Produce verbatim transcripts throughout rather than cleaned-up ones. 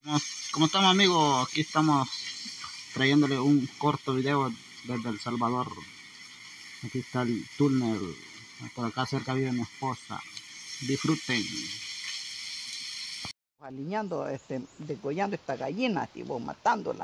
Como, como estamos amigos, aquí estamos trayéndole un corto video desde El Salvador. Aquí está el túnel, por acá cerca vive mi esposa. Disfruten. Aliñando, este, degollando esta gallina, tipo, matándola.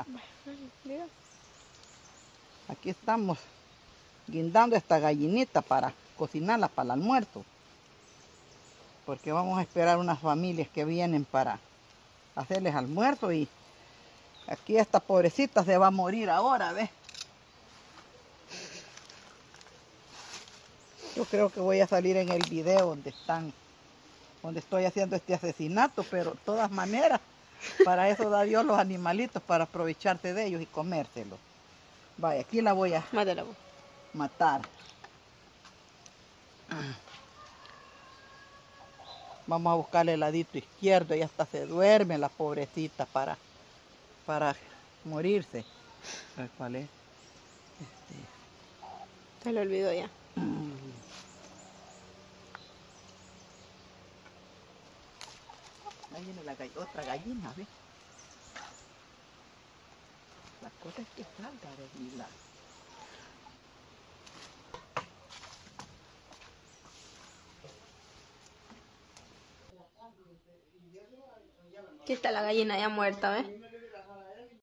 Aquí estamos guindando esta gallinita para cocinarla para el almuerzo. Porque vamos a esperar unas familias que vienen para hacerles almuerzo y aquí esta pobrecita se va a morir ahora, ¿ves? Yo creo que voy a salir en el video donde están, donde estoy haciendo este asesinato, pero de todas maneras, para eso da Dios los animalitos, para aprovecharse de ellos y comérselos. Vaya, aquí la voy a Mátala. matar. Vamos a buscarle el ladito izquierdo y hasta se duerme la pobrecita para, para morirse. ¿Cuál es? Este. Se lo olvidó ya. Ahí viene la gall otra gallina, ¿ves? La cosa es que salga de mi lado. Aquí está la gallina ya muerta, ¿ves?